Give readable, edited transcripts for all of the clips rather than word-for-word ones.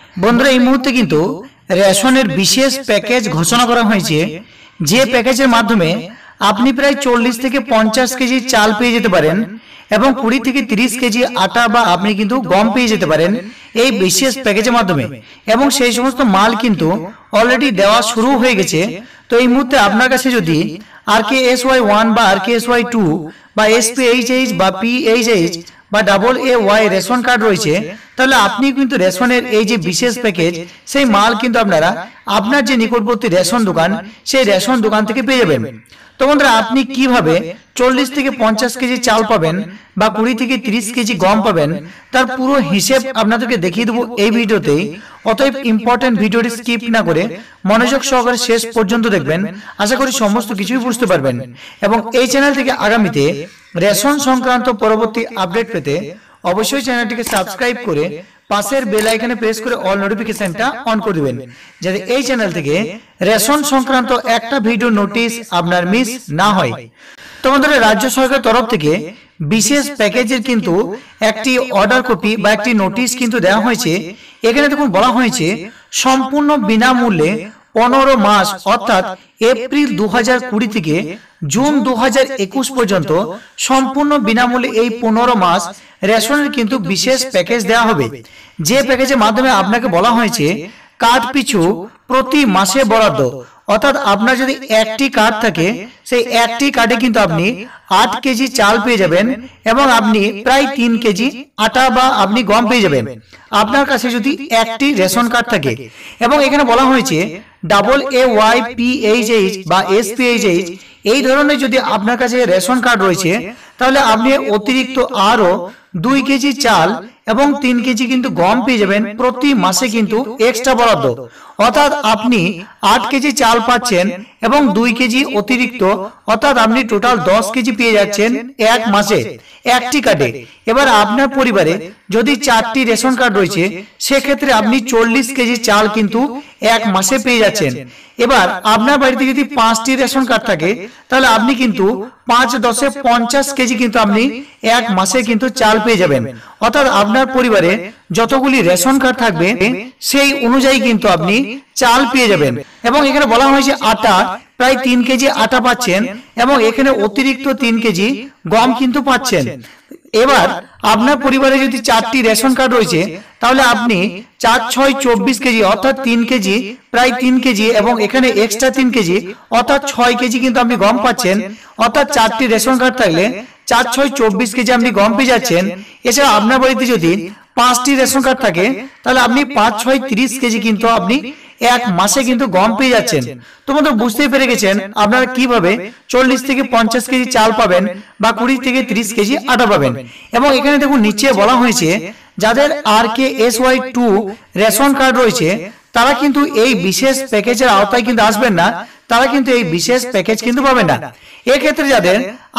বন্ধুরা এই মুহূর্তে কিন্তু রেশনের বিশেষ প্যাকেজ ঘোষণা করা হয়েছে, যে প্যাকেজের মাধ্যমে আপনি প্রায় 40 থেকে 50 কেজি চাল পেয়ে যেতে পারেন এবং 20 থেকে 30 কেজি আটা বা আপনি কিন্তু গম পেয়ে যেতে পারেন এই বিশেষ প্যাকেজের মাধ্যমে। এবং সেই সমস্ত মাল কিন্তু অলরেডি দেওয়া শুরু হয়ে গেছে। তো এই মুহূর্তে আপনার কাছে যদি RKSY1 বা RKSY2 বা SPHH বা PHH বা AA রেশন কার্ড রয়েছে, তাহলে আপনি কিন্তু রেশনের এই যে বিশেষ প্যাকেজ সেই মাল কিন্তু আপনারা আপনার যে নিকটবর্তী রেশন দোকান সেই রেশন দোকান থেকে পেয়ে যাবেন। তো বন্ধুরা আপনি কিভাবে 40 থেকে 50 কেজি চাল পাবেন বা 20 থেকে 30 কেজি গম পাবেন তার পুরো হিসেব আপনাদেরকে দেখিয়ে দেবো এই ভিডিওতে। অতএব ইম্পর্টেন্ট ভিডিওটি স্কিপ না করে মনোযোগ সহকারে শেষ পর্যন্ত দেখবেন, আশা করি সমস্ত কিছুই বুঝতে পারবেন। এবং এই চ্যানেল থেকে আগামীতে রেশন সংক্রান্ত পরবর্তী আপডেট পেতে অবশ্যই চ্যানেলটিকে সাবস্ক্রাইব করে পাশের বেল আইকনে প্রেস করে অল নোটিফিকেশনটা অন করে দিবেন, যাতে এই চ্যানেল থেকে রেশন সংক্রান্ত একটা ভিডিও নোটিশ আপনার মিস না হয়। তো বন্ধুরা রাজ্য সরকারের তরফ থেকে বিশেষ প্যাকেজের কিন্তু একটি অর্ডার কপি বা একটি নোটিশ কিন্তু দেওয়া হয়েছে। এখানে দেখুন বলা হয়েছে সম্পূর্ণ বিনামূল্যে 15 মাস অর্থাৎ এপ্রিল 2020 থেকে জুন 2021 পর্যন্ত সম্পূর্ণ বিনামূল্যে এই 15 মাস রেশনের কিন্তু বিশেষ প্যাকেজ দেওয়া হবে। যে প্যাকেজের মাধ্যমে আপনাকে বলা হয়েছে কার্ড পিছু প্রতি মাসে বরাদ্দ, অর্থাৎ আপনার যদি একটি কার্ড থাকে সেই একটি কার্ডে কিন্তু আপনি 8 কেজি চাল পেয়ে যাবেন এবং আপনি প্রায় 3 কেজি আটা বা আপনি গম পেয়ে যাবেন আপনার কাছে যদি একটি রেশন কার্ড থাকে। এবং এখানে বলা হয়েছে AA PHH বা SPHH এই ধরনের যদি আপনার কাছে রেশন কার্ড রয়েছে তাহলে আপনি অতিরিক্ত আরো 2 কেজি চাল এবং 3 কেজি কিন্তু গম পেয়ে যাবেন প্রতি মাসে কিন্তু এক্সট্রা বরাদ্দ। অর্থাৎ আপনি 8 কেজি চাল পাচ্ছেন এবং 2 কেজি অতিরিক্ত, অর্থাৎ আপনি টোটাল 10 কেজি পেয়ে যাচ্ছেন এক মাসে একটি কার্ডে। এবার আপনার পরিবারে যদি 4টি রেশন কার্ড রয়েছে সেক্ষেত্রে আপনি 40 কেজি চাল কিন্তু এক মাসে পেয়ে যাচ্ছেন। এবার আপনার বাড়িতে যদি 5টি রেশন কার্ড থাকে তাহলে আপনি কিন্তু 5 10 50 কেজি কিন্তু আপনি এক মাসে কিন্তু চাল পেয়ে যাবেন। অর্থাৎ আপনার পরিবারে যতগুলি রেশন কার্ড থাকবে সেই অনুযায়ী কিন্তু আপনি চাল পেয়ে যাবেন। এবং এখানে বলা হয়েছে আটা প্রায় 3 কেজি আটা পাচ্ছেন এবং এখানে অতিরিক্ত 3 কেজি গম কিন্তু পাচ্ছেন। এবার আপনার পরিবারে যদি 4টি রেশন কার্ড রয়েছে তাহলে আপনি 4 6 24 কেজি অর্থাৎ 3 কেজি প্রায় 3 কেজি এবং এখানে এক্সট্রা 3 কেজি অর্থাৎ 6 কেজি কিন্তু আপনি গম পাচ্ছেন। অর্থাৎ 4টি রেশন কার্ড থাকলে 4 6 24 কেজি আপনি গম পেয়ে যাচ্ছেন। এছাড়া আপনার বাড়িতে যদি 5টি রেশন কার্ড থাকে তাহলে আপনি 5 6 30 কেজি কিন্তু আপনি এক মাসে কিন্তু গম পেয়ে যাচ্ছেন। তোমরা বুঝতেই পেরে গেছেন আপনারা কিভাবে 40 থেকে 50 কেজি চাল পাবেন বা 20 থেকে 30 কেজি আটা পাবেন। এবং এখানে দেখুন নিচে বলা হয়েছে যাদের RKSY2 রেশন কার্ড রয়েছে তারা কিন্তু এই বিশেষ প্যাকেজের আওতায় কিন্তু আসবেন না, তারা কিন্তু এই বিশেষ প্যাকেজ কিন্তু পাবেন না। এক্ষেত্রে যাদের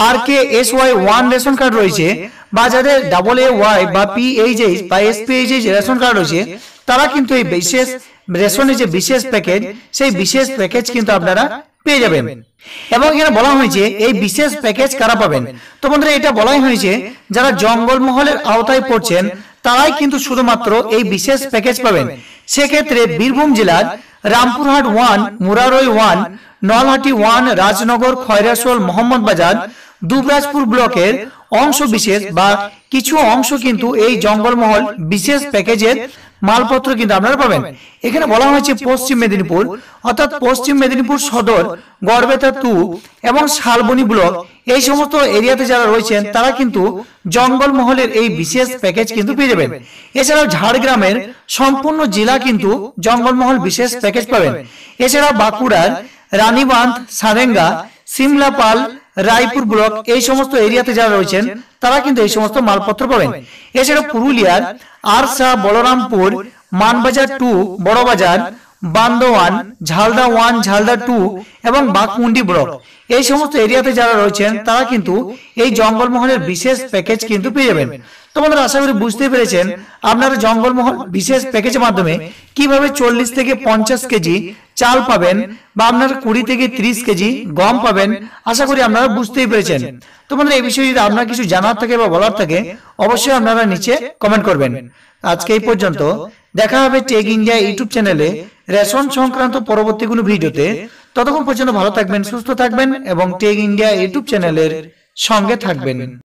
RKSY1 রেশন কার্ড রয়েছে বা যাদের AA বা PHH বা SPHH রেশন কার্ড রয়েছে তারা কিন্তু এই বিশেষ রেশনের যে বিশেষ প্যাকেজ সেই বিশেষ প্যাকেজ কিন্তু আপনারা পেয়ে যাবেন। এবং এখানে বলা হয়েছে এই বিশেষ প্যাকেজ কারা পাবেন। তো বন্ধুরা এটা বলাই হয়েছে যারা জঙ্গলমহলের আওতায় পড়ছেন তারাই কিন্তু শুধুমাত্র এই বিশেষ প্যাকেজ পাবেন। সেক্ষেত্রে বীরভূম জেলার রামপুরহাট 1, মুরারই 1, নলহাটি 1, রাজনগর, খয়রাসোল, মোহাম্মদ বাজার, দুবরাজপুর ব্লকের অংশ বিশেষ বা কিছু অংশ কিন্তু এই জঙ্গলমহল বিশেষ প্যাকেজের মালপত্র কিন্তু আপনারা পাবেন। এখানে বলা হয়েছে পশ্চিম মেদিনীপুর অর্থাৎ পশ্চিম মেদিনীপুর সদর, গড়বেতা 2 এবং শালবনী ব্লক এই সমস্ত এরিয়াতে যারা রয়েছেন তারা কিন্তু জঙ্গলমহলের এই বিশেষ প্যাকেজ কিন্তু পেয়ে যাবেন। এছাড়াও ঝাড়গ্রামের সম্পূর্ণ জেলা কিন্তু জঙ্গলমহল বিশেষ প্যাকেজ পাবেন। এছাড়া বাঁকুড়ার রানীবাঁধ, সারেঙ্গা, সিমলাপাল, রায়পুর ব্লক এই সমস্ত এরিয়াতে যারা রয়েছেন তারা কিন্তু এই সমস্ত মালপত্র পাবেন। এছাড়া পুরুলিয়ার আরসা, বলরামপুর, মানবাজার 2, বড়বাজার, বান্দোয়ান, ঝালদা 1, ঝালদা 2 এবং বাঘমুন্ডি ব্লক এই সমস্ত এরিয়াতে যারা রয়েছেন তারা কিন্তু এই জঙ্গলমহলের বিশেষ প্যাকেজ কিন্তু পেয়ে যাবেন। তো বন্ধুরা আশা করি বুঝতে পেরেছেন আপনারা জঙ্গলমহল বিশেষ প্যাকেজের মাধ্যমে কিভাবে 40 থেকে 50 কেজি চাল পাবেন বা আপনারা 20 থেকে 30 কেজি গম পাবেন। আশা করি আপনারা বুঝতেই পেরেছেন। তো বন্ধুরা এই বিষয়ে যদি আপনার কিছু জানার থাকে বা বলার থাকে অবশ্যই আপনারা নিচে কমেন্ট করবেন। আজকে এই পর্যন্ত। দেখা হবে টেক ইন্ডিয়া ইউটিউব চ্যানেলে রেশন সংক্রান্ত পরবর্তী কোনো ভিডিওতে। ততক্ষণ পর্যন্ত ভালো থাকবেন, সুস্থ থাকবেন এবং টেক ইন্ডিয়া ইউটিউব চ্যানেলের সঙ্গে থাকবেন।